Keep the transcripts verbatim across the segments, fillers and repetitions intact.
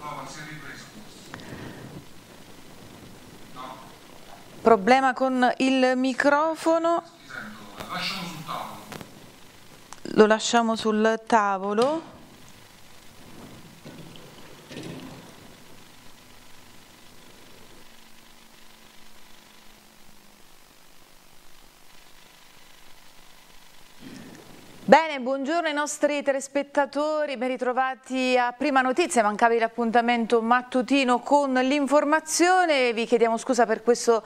Problema con il microfono. Lo lasciamo sul tavolo. Bene, buongiorno ai nostri telespettatori, ben ritrovati a Prima Notizia, mancava l'appuntamento mattutino con l'informazione, vi chiediamo scusa per questo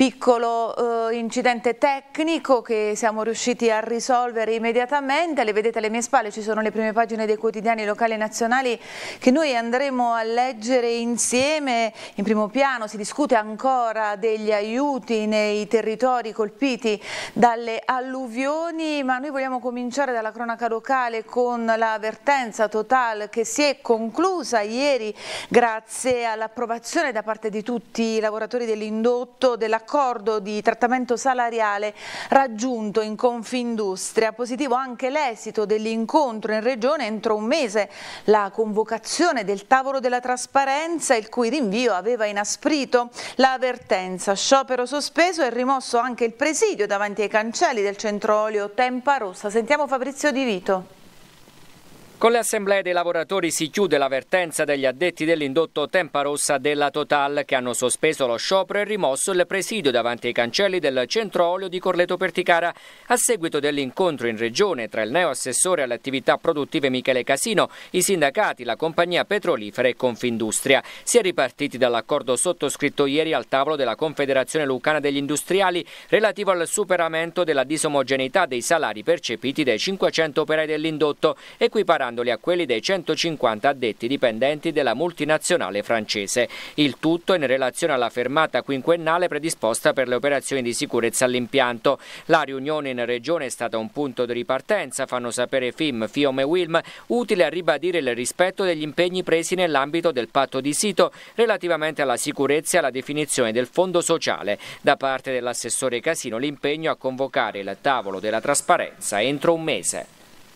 piccolo eh, incidente tecnico che siamo riusciti a risolvere immediatamente. Le vedete alle mie spalle, ci sono le prime pagine dei quotidiani locali e nazionali che noi andremo a leggere insieme. In primo piano si discute ancora degli aiuti nei territori colpiti dalle alluvioni, ma noi vogliamo cominciare dalla cronaca locale con l'avvertenza Total che si è conclusa ieri grazie all'approvazione da parte di tutti i lavoratori dell'indotto dell'accordo di trattamento salariale raggiunto in Confindustria. Positivo anche l'esito dell'incontro in regione entro un mese, la convocazione del tavolo della trasparenza il cui rinvio aveva inasprito l'avvertenza. Sciopero sospeso e rimosso anche il presidio davanti ai cancelli del centro olio Tempa Rossa. Sentiamo Fabrizio Di Vito. Con le assemblee dei lavoratori si chiude l'avvertenza degli addetti dell'indotto Tempa Rossa della Total che hanno sospeso lo sciopero e rimosso il presidio davanti ai cancelli del centro olio di Corleto Perticara a seguito dell'incontro in regione tra il neoassessore alle attività produttive Michele Casino, i sindacati, la compagnia petrolifera e Confindustria. Si è ripartiti dall'accordo sottoscritto ieri al tavolo della Confederazione Lucana degli Industriali relativo al superamento della disomogeneità dei salari percepiti dai cinquecento operai dell'indotto, equiparando a quelli dei centocinquanta addetti dipendenti della multinazionale francese. Il tutto in relazione alla fermata quinquennale predisposta per le operazioni di sicurezza all'impianto. La riunione in regione è stata un punto di ripartenza, fanno sapere F I M, FIOM e WILM, utile a ribadire il rispetto degli impegni presi nell'ambito del patto di sito relativamente alla sicurezza e alla definizione del fondo sociale. Da parte dell'assessore Casino l'impegno a convocare il tavolo della trasparenza entro un mese.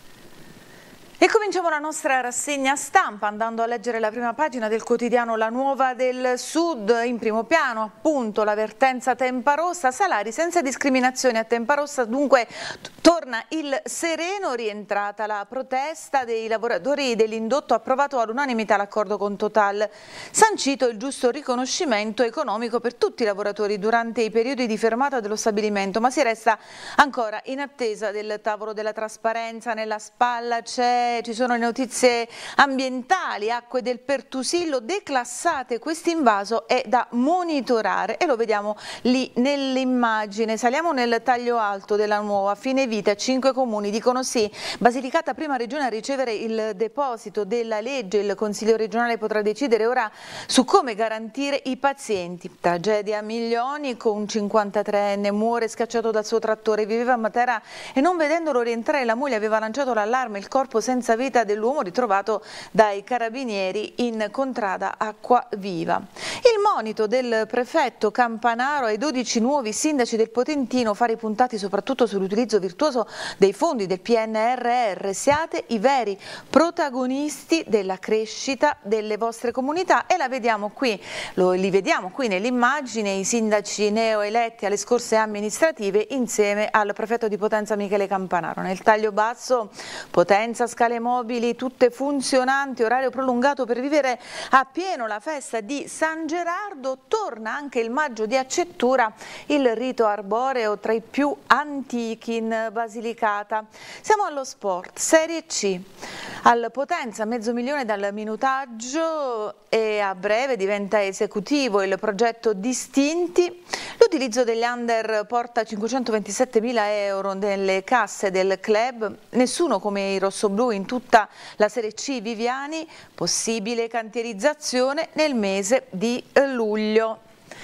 E cominciamo la nostra rassegna stampa andando a leggere la prima pagina del quotidiano La Nuova del Sud. In primo piano appunto l'avvertenza Tempa Rossa, salari senza discriminazioni a Tempa Rossa, dunque torna il sereno, rientrata la protesta dei lavoratori dell'indotto, approvato all'unanimità l'accordo con Total, sancito il giusto riconoscimento economico per tutti i lavoratori durante i periodi di fermata dello stabilimento, ma si resta ancora in attesa del tavolo della trasparenza. Nella spalla c'è ci sono le notizie ambientali, acque del Pertusillo declassate, quest'invaso è da monitorare e lo vediamo lì nell'immagine. Saliamo nel taglio alto della Nuova, fine vita, cinque comuni dicono sì, Basilicata prima regione a ricevere il deposito della legge, il Consiglio regionale potrà decidere ora su come garantire i pazienti. Tragedia a Miglionico, un cinquantatreenne muore scacciato dal suo trattore, viveva a Matera e non vedendolo rientrare la moglie aveva lanciato l'allarme, il corpo senza senza vita dell'uomo ritrovato dai carabinieri in contrada Acquaviva. Il monito del prefetto Campanaro ai dodici nuovi sindaci del Potentino, fare puntati soprattutto sull'utilizzo virtuoso dei fondi del P N R R, siate i veri protagonisti della crescita delle vostre comunità e la vediamo qui, lo, li vediamo qui nell'immagine, i sindaci neoeletti alle scorse amministrative insieme al prefetto di Potenza Michele Campanaro. Nel taglio basso Potenza, scale mobili tutte funzionanti, orario prolungato per vivere a pieno la festa di San Gerardo, torna anche il maggio di Accettura, il rito arboreo tra i più antichi in Basilicata. Siamo allo sport, Serie C, al Potenza mezzo milione dal minutaggio e a breve diventa esecutivo il progetto Distinti, l'utilizzo degli under porta cinquecentoventisettemila euro nelle casse del club, nessuno come i rossoblù in tutta la Serie C Viviani, possibile cantierizzazione nel mese di luglio.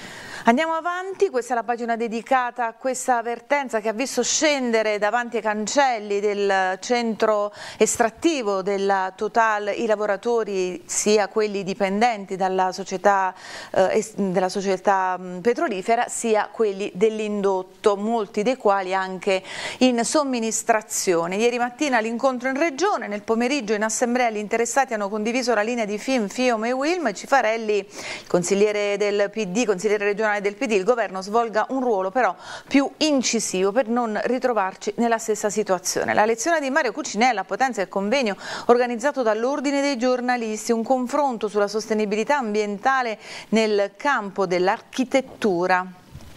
Andiamo avanti, questa è la pagina dedicata a questa avvertenza che ha visto scendere davanti ai cancelli del centro estrattivo della Total i lavoratori, sia quelli dipendenti dalla società, eh, della società petrolifera, sia quelli dell'indotto, molti dei quali anche in somministrazione. Ieri mattina l'incontro in regione, nel pomeriggio in assemblea gli interessati hanno condiviso la linea di FIM, FIOM e WILM. Cifarelli, il consigliere del P D, consigliere regionale del P D, il governo svolga un ruolo però più incisivo per non ritrovarci nella stessa situazione. La lezione di Mario Cucinella a Potenza è il convegno organizzato dall'Ordine dei giornalisti, un confronto sulla sostenibilità ambientale nel campo dell'architettura.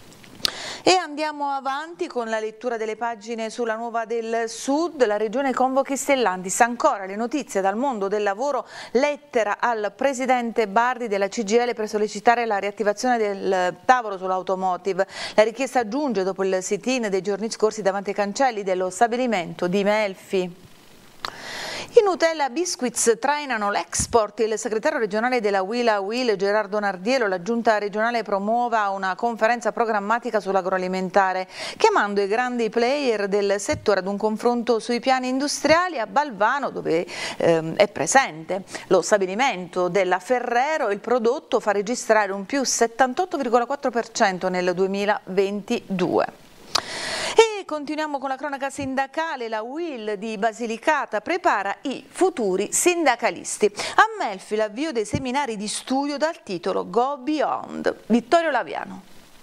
E andiamo avanti con la lettura delle pagine sulla Nuova del Sud. La regione convoca i Stellantis, ancora le notizie dal mondo del lavoro, lettera al presidente Bardi della C G I L per sollecitare la riattivazione del tavolo sull'automotive. La richiesta giunge dopo il sit-in dei giorni scorsi davanti ai cancelli dello stabilimento di Melfi. I Nutella Biscuits trainano l'export. Il segretario regionale della Wila Wil, Gerardo Nardiello, la giunta regionale promuova una conferenza programmatica sull'agroalimentare, chiamando i grandi player del settore ad un confronto sui piani industriali a Balvano, dove ehm, è presente lo stabilimento della Ferrero. Il prodotto fa registrare un più settantotto virgola quattro per cento nel duemilaventidue. E continuiamo con la cronaca sindacale. La U I L di Basilicata prepara i futuri sindacalisti. A Melfi l'avvio dei seminari di studio dal titolo Go Beyond. Vittorio Laviano.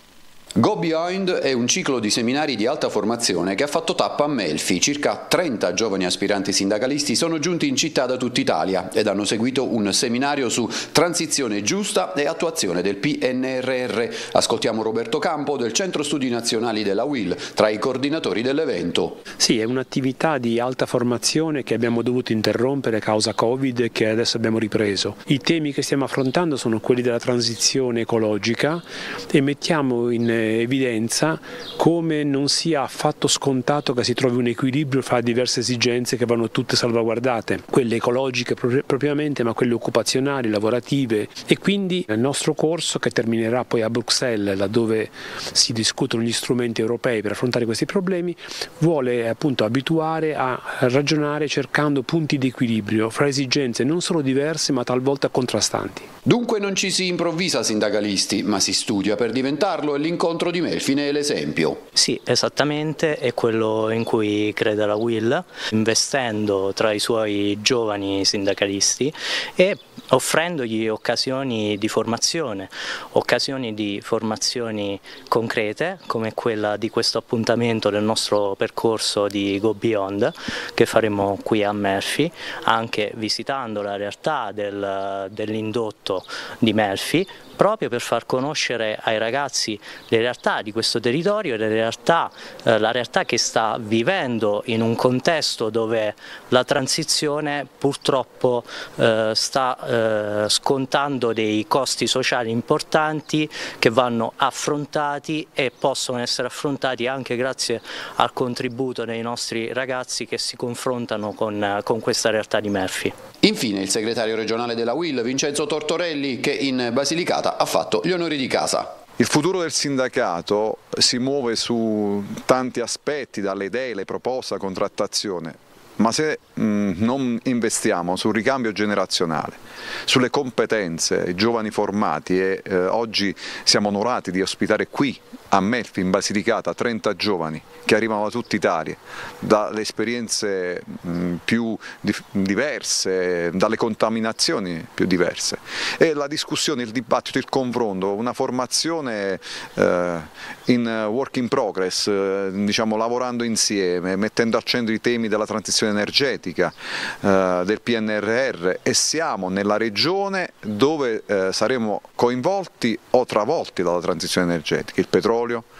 Go Beyond è un ciclo di seminari di alta formazione che ha fatto tappa a Melfi. Circa trenta giovani aspiranti sindacalisti sono giunti in città da tutta Italia ed hanno seguito un seminario su transizione giusta e attuazione del P N R R. Ascoltiamo Roberto Campo del Centro Studi Nazionali della U I L, tra i coordinatori dell'evento. Sì, è un'attività di alta formazione che abbiamo dovuto interrompere a causa Covid e che adesso abbiamo ripreso. I temi che stiamo affrontando sono quelli della transizione ecologica e mettiamo in evidenza come non sia affatto scontato che si trovi un equilibrio fra diverse esigenze che vanno tutte salvaguardate, quelle ecologiche propriamente, ma quelle occupazionali, lavorative, e quindi il nostro corso, che terminerà poi a Bruxelles, laddove si discutono gli strumenti europei per affrontare questi problemi, vuole appunto abituare a ragionare cercando punti di equilibrio fra esigenze non solo diverse ma talvolta contrastanti. Dunque non ci si improvvisa sindacalisti, ma si studia per diventarlo, e l'incontro di Melfi ne è l'esempio. Sì, esattamente, è quello in cui crede la U I L, investendo tra i suoi giovani sindacalisti e offrendogli occasioni di formazione, occasioni di formazioni concrete come quella di questo appuntamento del nostro percorso di Go Beyond che faremo qui a Melfi, anche visitando la realtà del, dell'indotto di Melfi, proprio per far conoscere ai ragazzi le realtà di questo territorio e le realtà, eh, la realtà che sta vivendo in un contesto dove la transizione purtroppo eh, sta eh, scontando dei costi sociali importanti che vanno affrontati e possono essere affrontati anche grazie al contributo dei nostri ragazzi che si confrontano con, con questa realtà di Melfi. Infine il segretario regionale della U I L, Vincenzo Tortorelli, che in Basilicata ha fatto gli onori di casa. Il futuro del sindacato si muove su tanti aspetti, dalle idee, le proposte, la contrattazione, ma se mh, non investiamo sul ricambio generazionale, sulle competenze, i giovani formati, e eh, oggi siamo onorati di ospitare qui a Melfi, in Basilicata, trenta giovani che arrivano da tutta Italia, dalle esperienze mh, più di diverse, dalle contaminazioni più diverse, e la discussione, il dibattito, il confronto, una formazione eh, in work in progress, eh, diciamo lavorando insieme, mettendo al centro i temi della transizione energetica, eh, del P N R R, e siamo nella regione dove eh, saremo coinvolti o travolti dalla transizione energetica, il petrolio,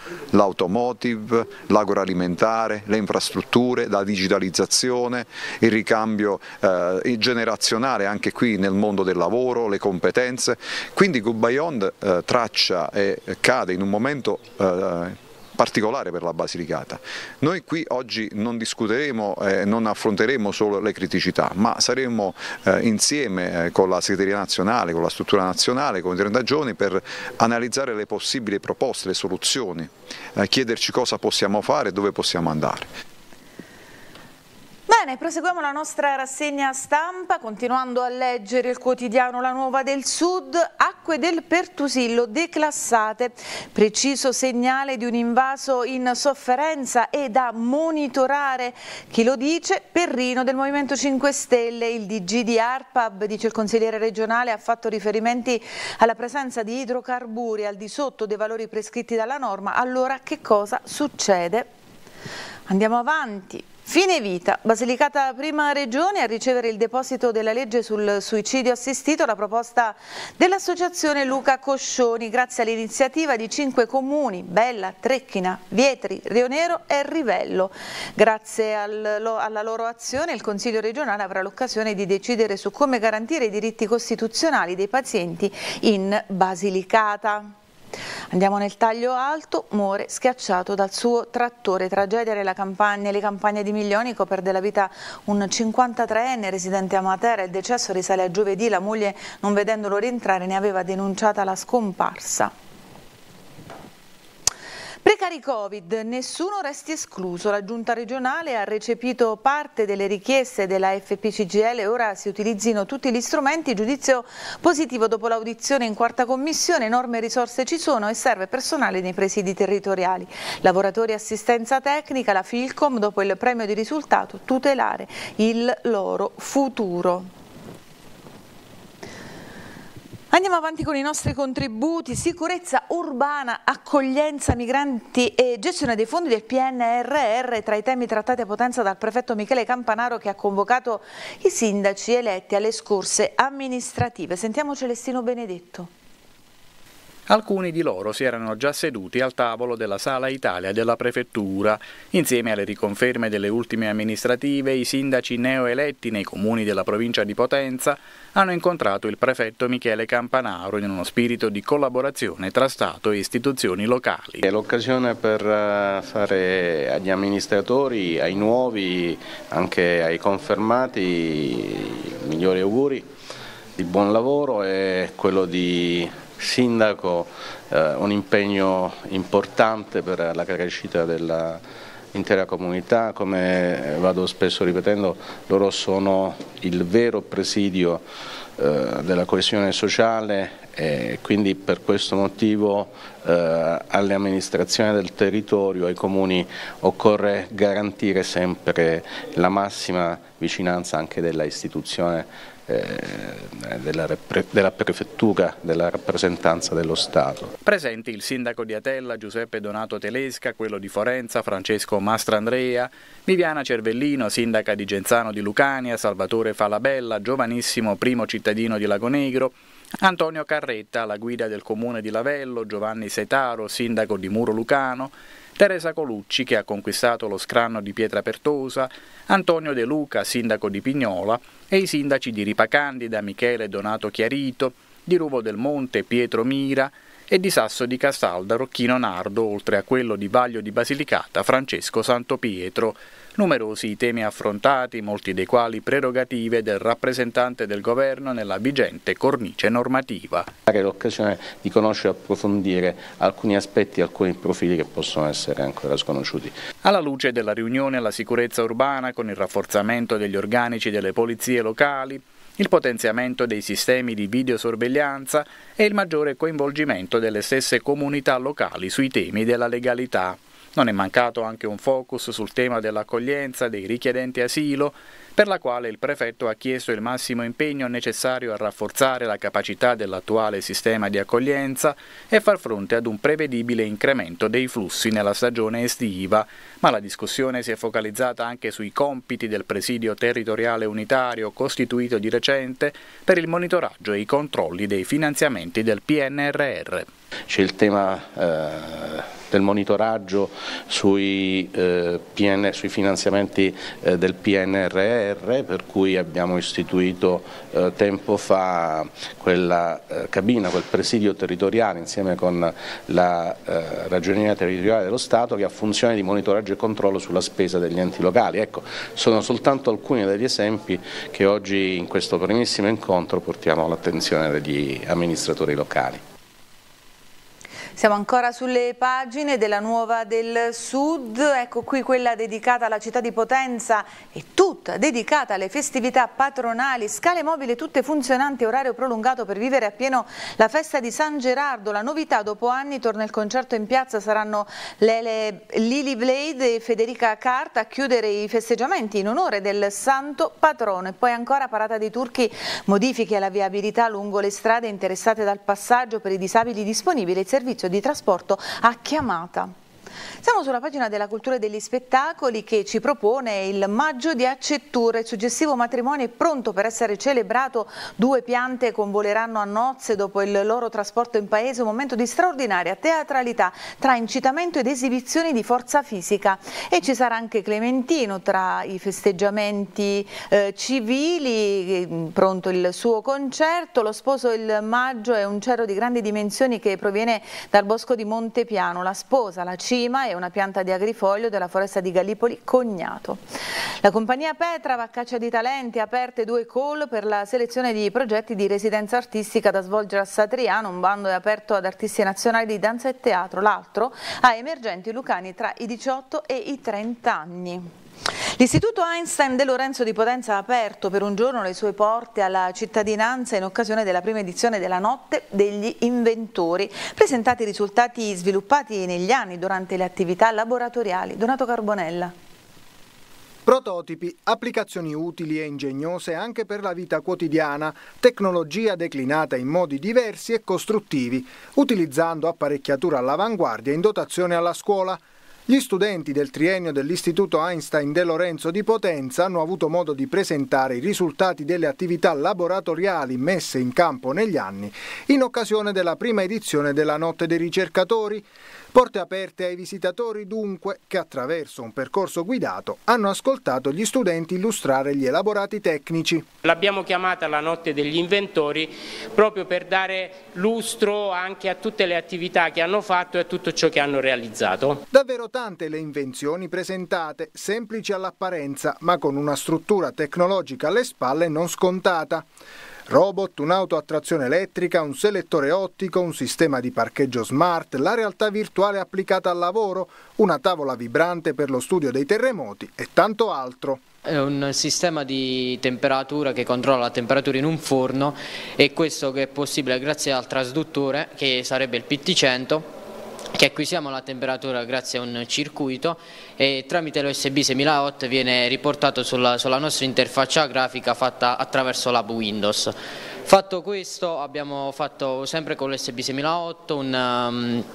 l'automotive, l'agroalimentare, le infrastrutture, la digitalizzazione, il ricambio eh, generazionale anche qui nel mondo del lavoro, le competenze. Quindi Go Beyond eh, traccia e cade in un momento eh, particolare per la Basilicata. Noi qui oggi non discuteremo, eh, non affronteremo solo le criticità, ma saremo eh, insieme eh, con la segreteria nazionale, con la struttura nazionale, con i trenta giorni per analizzare le possibili proposte, le soluzioni, eh, chiederci cosa possiamo fare e dove possiamo andare. Bene, proseguiamo la nostra rassegna stampa continuando a leggere il quotidiano La Nuova del Sud. Acque del Pertusillo declassate, preciso segnale di un invaso in sofferenza e da monitorare. Chi lo dice? Perrino del Movimento cinque Stelle. Il D G di ARPAB, dice il consigliere regionale, ha fatto riferimenti alla presenza di idrocarburi al di sotto dei valori prescritti dalla norma. Allora che cosa succede? Andiamo avanti. Fine vita, Basilicata prima regione a ricevere il deposito della legge sul suicidio assistito, la proposta dell'associazione Luca Coscioni, grazie all'iniziativa di cinque comuni, Bella, Trecchina, Vietri, Rionero e Rivello. Grazie al, lo, alla loro azione il Consiglio regionale avrà l'occasione di decidere su come garantire i diritti costituzionali dei pazienti in Basilicata. Andiamo nel taglio alto, muore schiacciato dal suo trattore, tragedia nella campagna, le campagne di Miglionico, perde la vita un cinquantatreenne residente a Matera, il decesso risale a giovedì, la moglie non vedendolo rientrare ne aveva denunciata la scomparsa. Precari Covid, nessuno resti escluso. La Giunta regionale ha recepito parte delle richieste della F P C G L e ora si utilizzino tutti gli strumenti. Giudizio positivo dopo l'audizione in quarta commissione, enorme risorse ci sono e serve personale nei presidi territoriali. Lavoratori e assistenza tecnica, la Filcom dopo il premio di risultato, tutelare il loro futuro. Andiamo avanti con i nostri contributi, sicurezza urbana, accoglienza migranti e gestione dei fondi del P N R R tra i temi trattati a Potenza dal prefetto Michele Campanaro che ha convocato i sindaci eletti alle scorse amministrative. Sentiamo Celestino Benedetto. Alcuni di loro si erano già seduti al tavolo della Sala Italia della Prefettura. Insieme alle riconferme delle ultime amministrative, i sindaci neoeletti nei comuni della provincia di Potenza hanno incontrato il prefetto Michele Campanaro in uno spirito di collaborazione tra Stato e istituzioni locali. È l'occasione per fare agli amministratori, ai nuovi, anche ai confermati, i migliori auguri di buon lavoro e quello di sindaco, eh, un impegno importante per la crescita dell'intera comunità. Come vado spesso ripetendo, loro sono il vero presidio eh, della coesione sociale e quindi per questo motivo eh, alle amministrazioni del territorio, ai comuni, occorre garantire sempre la massima vicinanza anche della istituzione Della, della prefettura, della rappresentanza dello Stato. Presenti il sindaco di Atella Giuseppe Donato Telesca, quello di Forenza Francesco Mastrandrea, Viviana Cervellino, sindaca di Genzano di Lucania, Salvatore Falabella, giovanissimo primo cittadino di Lagonegro, Antonio Carretta, la guida del comune di Lavello, Giovanni Setaro, sindaco di Muro Lucano, Teresa Colucci che ha conquistato lo scranno di Pietrapertosa, Antonio De Luca, sindaco di Pignola, e i sindaci di Ripacandida, Michele Donato Chiarito, di Ruvo del Monte, Pietro Mira e di Sasso di Castalda, Rocchino Nardo, oltre a quello di Vaglio di Basilicata, Francesco Santopietro. Numerosi i temi affrontati, molti dei quali prerogative del rappresentante del governo nella vigente cornice normativa. È l'occasione di conoscere e approfondire alcuni aspetti, alcuni profili che possono essere ancora sconosciuti. Alla luce della riunione alla sicurezza urbana con il rafforzamento degli organici delle polizie locali, il potenziamento dei sistemi di videosorveglianza e il maggiore coinvolgimento delle stesse comunità locali sui temi della legalità. Non è mancato anche un focus sul tema dell'accoglienza dei richiedenti asilo, per la quale il prefetto ha chiesto il massimo impegno necessario a rafforzare la capacità dell'attuale sistema di accoglienza e far fronte ad un prevedibile incremento dei flussi nella stagione estiva, ma la discussione si è focalizzata anche sui compiti del presidio territoriale unitario costituito di recente per il monitoraggio e i controlli dei finanziamenti del P N R R. C'è il tema eh, del monitoraggio sui, eh, P N, sui finanziamenti eh, del P N R R, per cui abbiamo istituito eh, tempo fa quella eh, cabina, quel presidio territoriale insieme con la eh, Ragioneria Territoriale dello Stato, che ha funzione di monitoraggio e controllo sulla spesa degli enti locali. Ecco, sono soltanto alcuni degli esempi che oggi in questo primissimo incontro portiamo all'attenzione degli amministratori locali. Siamo ancora sulle pagine della Nuova del Sud, ecco qui quella dedicata alla città di Potenza e tutta dedicata alle festività patronali, scale mobili tutte funzionanti, orario prolungato per vivere appieno la festa di San Gerardo. La novità: dopo anni torna il concerto in piazza, saranno Lele, Lily Blade e Federica Carta a chiudere i festeggiamenti in onore del santo patrono. E poi ancora parata dei turchi, modifiche alla viabilità lungo le strade interessate dal passaggio, per i disabili disponibile il servizio di trasporto a chiamata. Siamo sulla pagina della cultura e degli spettacoli, che ci propone il Maggio di Accettura. Il suggestivo matrimonio è pronto per essere celebrato. Due piante convoleranno a nozze dopo il loro trasporto in paese, un momento di straordinaria teatralità tra incitamento ed esibizioni di forza fisica. E ci sarà anche Clementino tra i festeggiamenti eh, civili, pronto il suo concerto. Lo sposo il Maggio è un cerro di grandi dimensioni che proviene dal bosco di Montepiano. La sposa, la cima, è una pianta di agrifoglio della foresta di Gallipoli Cognato. La compagnia Petra va a caccia di talenti, aperte due call per la selezione di progetti di residenza artistica da svolgere a Satriano. Un bando è aperto ad artisti nazionali di danza e teatro, l'altro a emergenti lucani tra i diciotto e i trenta anni. L'Istituto Einstein De Lorenzo di Potenza ha aperto per un giorno le sue porte alla cittadinanza in occasione della prima edizione della Notte degli Inventori, presentati i risultati sviluppati negli anni durante le attività laboratoriali. Donato Carbonella. Prototipi, applicazioni utili e ingegnose anche per la vita quotidiana, tecnologia declinata in modi diversi e costruttivi, utilizzando apparecchiatura all'avanguardia in dotazione alla scuola. Gli studenti del triennio dell'Istituto Einstein De Lorenzo di Potenza hanno avuto modo di presentare i risultati delle attività laboratoriali messe in campo negli anni in occasione della prima edizione della Notte dei Ricercatori. Porte aperte ai visitatori dunque, che attraverso un percorso guidato hanno ascoltato gli studenti illustrare gli elaborati tecnici. L'abbiamo chiamata la Notte degli Inventori proprio per dare lustro anche a tutte le attività che hanno fatto e a tutto ciò che hanno realizzato. Davvero tante le invenzioni presentate, semplici all'apparenza ma con una struttura tecnologica alle spalle non scontata. Robot, un'auto a trazione elettrica, un selettore ottico, un sistema di parcheggio smart, la realtà virtuale applicata al lavoro, una tavola vibrante per lo studio dei terremoti e tanto altro. È un sistema di temperatura che controlla la temperatura in un forno, e questo che è possibile grazie al trasduttore, che sarebbe il P T cento, che acquisiamo la temperatura grazie a un circuito e tramite l'U S B seimila watt viene riportato sulla, sulla nostra interfaccia grafica fatta attraverso l'app Windows. Fatto questo, abbiamo fatto sempre con l'U S B seimila watt un, um,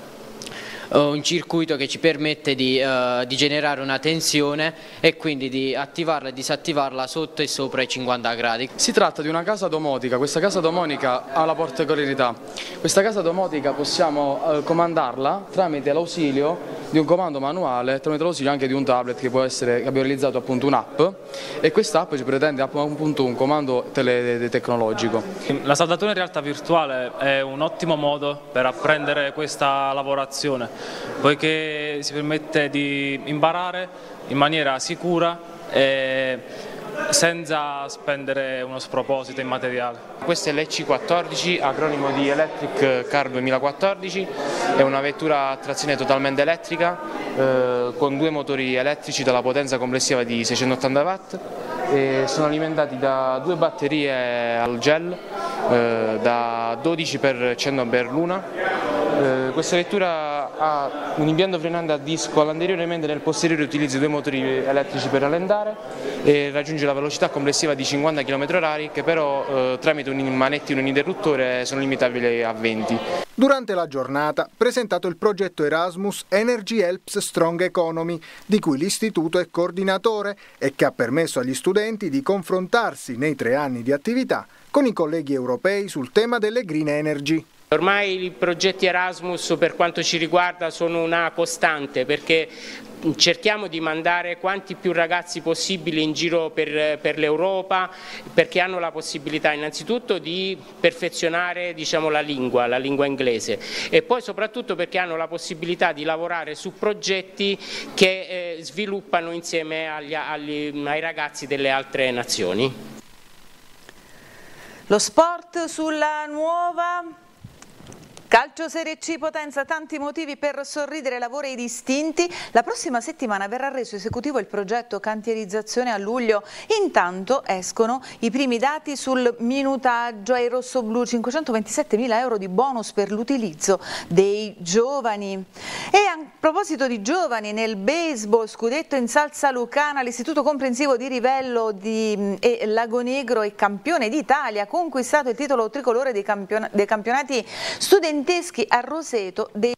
un circuito che ci permette di, uh, di generare una tensione e quindi di attivarla e disattivarla sotto e sopra i cinquanta gradi. Si tratta di una casa domotica. Questa casa domotica ha la portabilità. Questa casa domotica possiamo uh, comandarla tramite l'ausilio di un comando manuale, tramite l'ausilio anche di un tablet che può essere, che abbiamo realizzato appunto un'app, e quest'app ci pretende appunto un comando tele tecnologico. La saldatura in realtà virtuale è un ottimo modo per apprendere questa lavorazione, poiché si permette di imparare in maniera sicura e senza spendere uno sproposito in materiale. Questo è l'E C quattordici, acronimo di Electric Car duemilaquattordici, è una vettura a trazione totalmente elettrica eh, con due motori elettrici dalla potenza complessiva di seicentottanta watt e sono alimentati da due batterie al gel eh, da dodici per cento per l'una. Eh, questa vettura ha un impianto frenante a disco all'anteriore, nel posteriore utilizza due motori elettrici per rallentare e raggiunge la velocità complessiva di cinquanta chilometri orari, che però eh, tramite un manettino e un interruttore sono limitabili a venti. Durante la giornata presentato il progetto Erasmus Energy Helps Strong Economy, di cui l'Istituto è coordinatore e che ha permesso agli studenti di confrontarsi nei tre anni di attività con i colleghi europei sul tema delle green energy. Ormai i progetti Erasmus per quanto ci riguarda sono una costante, perché cerchiamo di mandare quanti più ragazzi possibili in giro per, per l'Europa, perché hanno la possibilità innanzitutto di perfezionare, diciamo, la lingua, la lingua inglese, e poi soprattutto perché hanno la possibilità di lavorare su progetti che eh, sviluppano insieme agli, agli, ai ragazzi delle altre nazioni. Lo sport sulla Nuova. Calcio Serie C Potenza, tanti motivi per sorridere, lavori distinti. La prossima settimana verrà reso esecutivo il progetto cantierizzazione a luglio. Intanto escono i primi dati sul minutaggio ai rossoblù, cinquecentoventisettemila euro di bonus per l'utilizzo dei giovani. E a proposito di giovani, nel baseball, scudetto in Salsa Lucana, l'Istituto Comprensivo di Rivello di, e Lagonegro è campione d'Italia, ha conquistato il titolo tricolore dei, campion dei campionati studenteschi a Roseto dei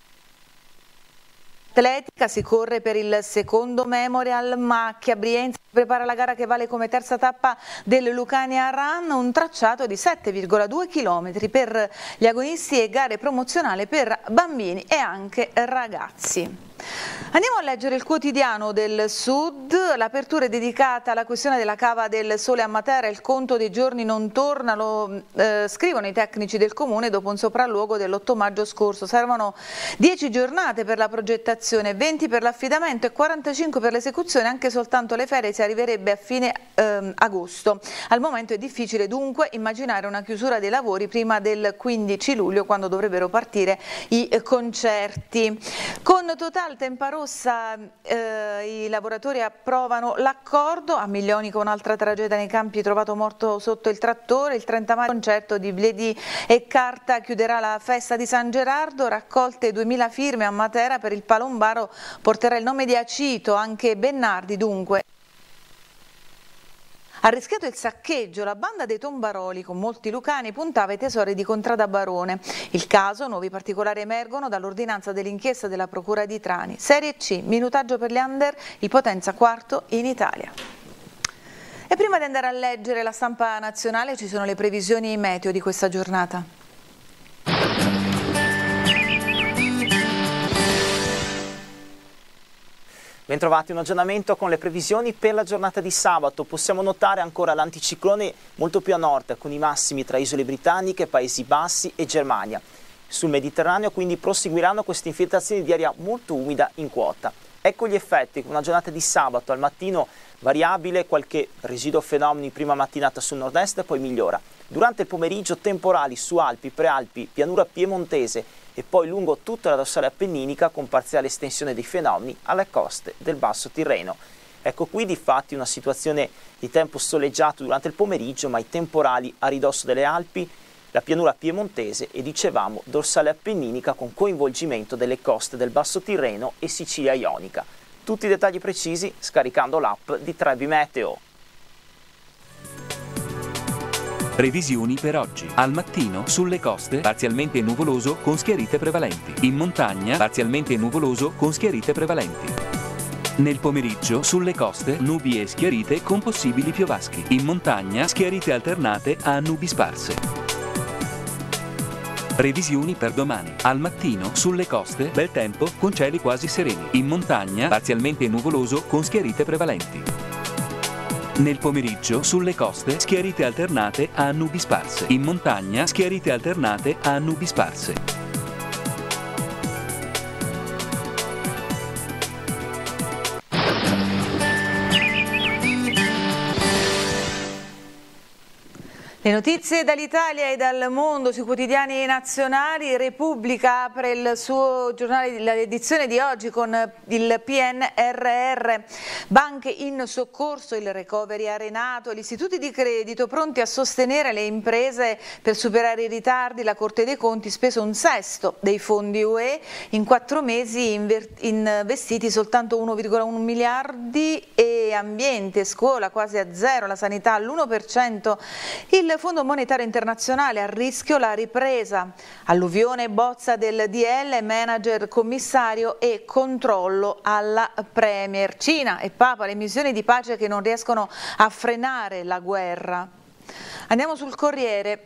Atletica. Si corre per il secondo Memorial Macchia. Brienza prepara la gara che vale come terza tappa del Lucania Run, un tracciato di sette virgola due chilometri per gli agonisti e gare promozionale per bambini e anche ragazzi. Andiamo a leggere il quotidiano del Sud. L'apertura è dedicata alla questione della cava del Sole a Matera. Il conto dei giorni non torna, lo eh, scrivono i tecnici del comune dopo un sopralluogo dell'otto maggio scorso. Servono dieci giornate per la progettazione, venti per l'affidamento e quarantacinque per l'esecuzione. Anche soltanto le ferie si arriverebbe a fine eh, agosto. Al momento è difficile dunque immaginare una chiusura dei lavori prima del quindici luglio, quando dovrebbero partire i concerti. Con Total Temparossa eh, i lavoratori approvano l'accordo. A Miglionica un'altra tragedia nei campi, trovato morto sotto il trattore. Il trenta maggio il concerto di Bledi e Carta chiuderà la festa di San Gerardo. Raccolte duemila firme a Matera per il palombaro, porterà il nome di Acito, anche Bennardi dunque. Ha rischiato il saccheggio, la banda dei Tombaroli con molti lucani puntava ai tesori di Contrada Barone. Il caso, nuovi particolari emergono dall'ordinanza dell'inchiesta della Procura di Trani. Serie C, minutaggio per gli under, il Potenza quarto in Italia. E prima di andare a leggere la stampa nazionale ci sono le previsioni meteo di questa giornata. Bentrovati, un aggiornamento con le previsioni per la giornata di sabato. Possiamo notare ancora l'anticiclone molto più a nord, con i massimi tra isole britanniche, Paesi Bassi e Germania. Sul Mediterraneo quindi proseguiranno queste infiltrazioni di aria molto umida in quota. Ecco gli effetti, con una giornata di sabato al mattino variabile, qualche residuo fenomeno in prima mattinata sul nord-est e poi migliora. Durante il pomeriggio temporali su Alpi, Prealpi, pianura piemontese e poi lungo tutta la dorsale appenninica con parziale estensione dei fenomeni alle coste del Basso Tirreno. Ecco qui difatti una situazione di tempo soleggiato durante il pomeriggio, ma i temporali a ridosso delle Alpi, la pianura piemontese e dicevamo dorsale appenninica con coinvolgimento delle coste del Basso Tirreno e Sicilia Ionica. Tutti i dettagli precisi scaricando l'app di Trebi Meteo. Previsioni per oggi. Al mattino sulle coste parzialmente nuvoloso con schiarite prevalenti. In montagna parzialmente nuvoloso con schiarite prevalenti. Nel pomeriggio sulle coste nubi e schiarite con possibili piovaschi. In montagna schiarite alternate a nubi sparse. Previsioni per domani. Al mattino sulle coste bel tempo con cieli quasi sereni. In montagna parzialmente nuvoloso con schiarite prevalenti. Nel pomeriggio sulle coste schiarite alternate a nubi sparse. In montagna schiarite alternate a nubi sparse. Le notizie dall'Italia e dal mondo sui quotidiani nazionali. Repubblica apre il suo giornale, l'edizione di oggi con il P N R R, banche in soccorso, il recovery arenato, gli istituti di credito pronti a sostenere le imprese per superare i ritardi. La Corte dei Conti speso un sesto dei fondi U E, in quattro mesi investiti soltanto uno virgola uno miliardi, e ambiente, scuola quasi a zero, la sanità all'uno per cento. Il Fondo Monetario Internazionale a rischio la ripresa. Alluvione, bozza del D L, manager, commissario e controllo alla Premier. Cina e Papa, le missioni di pace che non riescono a frenare la guerra. Andiamo sul Corriere.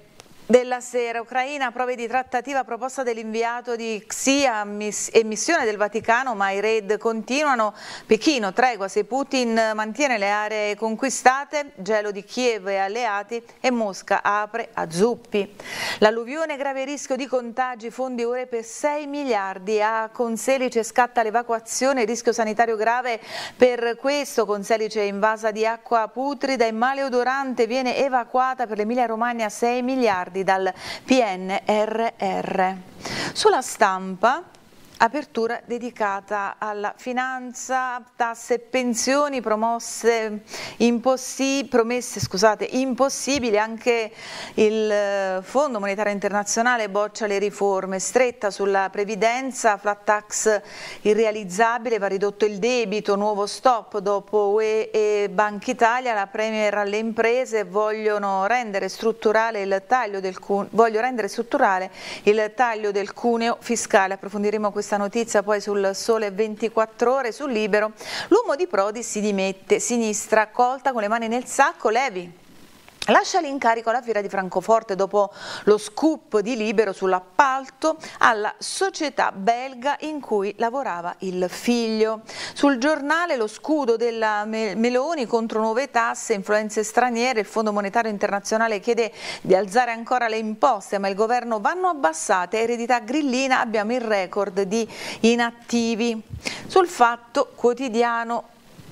della sera. Ucraina, prove di trattativa, proposta dell'inviato di X I A e missione del Vaticano, ma i raid continuano. Pechino, tregua se Putin mantiene le aree conquistate, gelo di Kiev e alleati, e Mosca apre a zuppi. L'alluvione, grave rischio di contagi, fondi ore per sei miliardi. A Conselice scatta l'evacuazione, rischio sanitario grave per questo. Conselice invasa di acqua putrida e maleodorante, viene evacuata per l'Emilia Romagna sei miliardi dal P N R R. Sulla Stampa, apertura dedicata alla finanza, tasse e pensioni, promosse impossi- promesse scusate, impossibili. Anche il Fondo Monetario Internazionale boccia le riforme, stretta sulla previdenza, flat tax irrealizzabile, va ridotto il debito, nuovo stop dopo U E e Banca Italia. La Premier alle imprese, vogliono rendere strutturale il taglio del cuneo, voglio rendere strutturale il taglio del cuneo fiscale. Approfondiremo questa Questa notizia poi sul Sole ventiquattro Ore. Sul Libero, l'uomo di Prodi si dimette, sinistra accolta con le mani nel sacco, Levi lascia l'incarico alla fiera di Francoforte dopo lo scoop di Libero sull'appalto alla società belga in cui lavorava il figlio. Sul Giornale, lo scudo della Meloni contro nuove tasse, influenze straniere, il Fondo Monetario Internazionale chiede di alzare ancora le imposte, ma il governo vanno abbassate, eredità grillina, abbiamo il record di inattivi. Sul Fatto Quotidiano,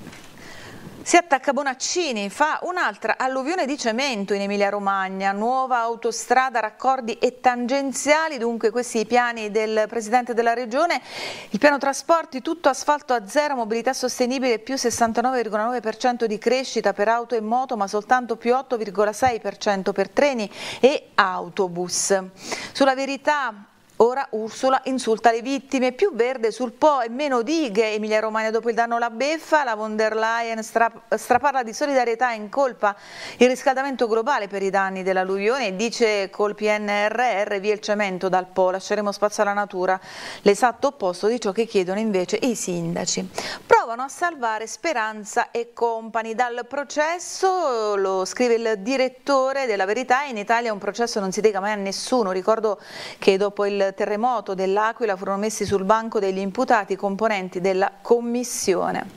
si attacca Bonaccini, fa un'altra alluvione di cemento in Emilia Romagna, nuova autostrada, raccordi e tangenziali, dunque questi i piani del Presidente della Regione. Il piano trasporti, tutto asfalto a zero, mobilità sostenibile più sessantanove virgola nove per cento di crescita per auto e moto, ma soltanto più otto virgola sei per cento per treni e autobus. Sulla Verità, ora Ursula insulta le vittime, più verde sul Po e meno dighe. Emilia Romagna dopo il danno alla beffa, la von der Leyen stra straparla di solidarietà, in colpa il riscaldamento globale per i danni dell'alluvione e dice col P N R R via il cemento dal Po, lasceremo spazio alla natura, l'esatto opposto di ciò che chiedono invece i sindaci. Provano a salvare Speranza e compagni dal processo, lo scrive il direttore della Verità, in Italia un processo non si lega mai a nessuno. Ricordo che dopo il terremoto dell'Aquila furono messi sul banco degli imputati componenti della commissione.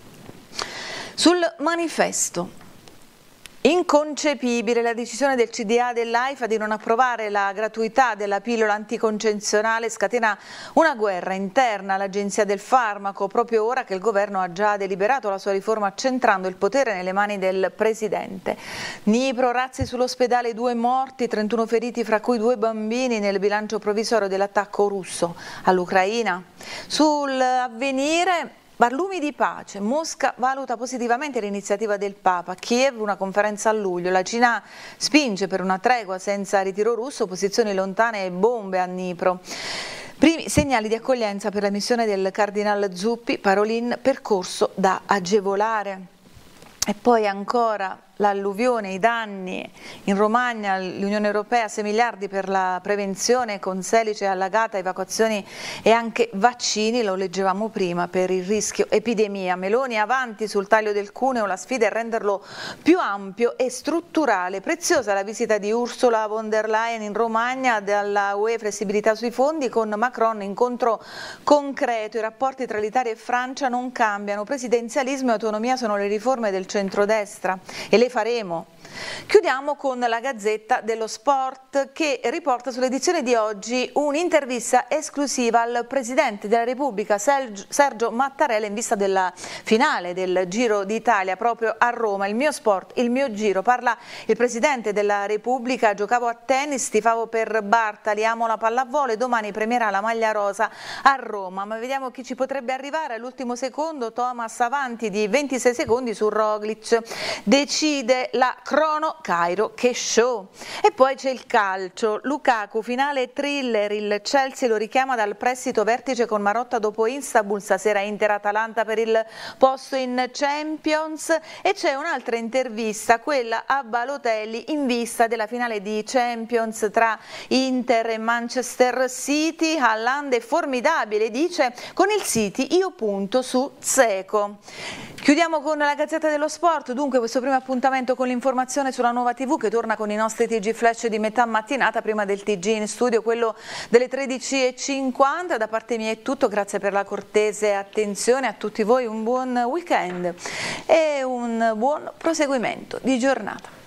Sul Manifesto, inconcepibile la decisione del C D A dell'AIFA di non approvare la gratuità della pillola anticoncezionale, scatena una guerra interna all'Agenzia del Farmaco, proprio ora che il governo ha già deliberato la sua riforma centrando il potere nelle mani del Presidente. Nipro, razzi sull'ospedale, due morti, trentuno feriti, fra cui due bambini nel bilancio provvisorio dell'attacco russo all'Ucraina. Sull'Avvenire, barlumi di pace, Mosca valuta positivamente l'iniziativa del Papa, Kiev una conferenza a luglio, la Cina spinge per una tregua senza ritiro russo, posizioni lontane e bombe a Dnipro. Primi segnali di accoglienza per la missione del Cardinal Zuppi, Parolin, percorso da agevolare. E poi ancora l'alluvione, i danni in Romagna, l'Unione Europea sei miliardi per la prevenzione, Conselice allagata, evacuazioni e anche vaccini, lo leggevamo prima, per il rischio epidemia. Meloni avanti sul taglio del cuneo, la sfida è renderlo più ampio e strutturale. Preziosa la visita di Ursula von der Leyen in Romagna, dalla U E flessibilità sui fondi, con Macron incontro concreto, i rapporti tra l'Italia e Francia non cambiano, presidenzialismo e autonomia sono le riforme del centrodestra e le faremo. Chiudiamo con la Gazzetta dello Sport, che riporta sull'edizione di oggi un'intervista esclusiva al Presidente della Repubblica Sergio Mattarella in vista della finale del Giro d'Italia proprio a Roma. Il mio sport, il mio giro, parla il Presidente della Repubblica, giocavo a tennis, tifavo per Bartali, amo la pallavolo e domani premierà la maglia rosa a Roma, ma vediamo chi ci potrebbe arrivare all'ultimo secondo. Thomas avanti di ventisei secondi su Roglic, decide la crono Cairo, che show! E poi c'è il calcio, Lukaku, finale thriller, il Chelsea lo richiama dal prestito, vertice con Marotta dopo Istanbul, stasera Inter-Atalanta per il posto in Champions, e c'è un'altra intervista, quella a Balotelli in vista della finale di Champions tra Inter e Manchester City. Haaland è formidabile, dice, con il City io punto su Dzeko. Chiudiamo con la Gazzetta dello Sport, dunque questo primo appuntamento con l'informazione l'informazione sulla Nuova tivù che torna con i nostri T G Flash di metà mattinata prima del T G in studio, quello delle tredici e cinquanta. Da parte mia è tutto, grazie per la cortese attenzione, a tutti voi un buon weekend e un buon proseguimento di giornata.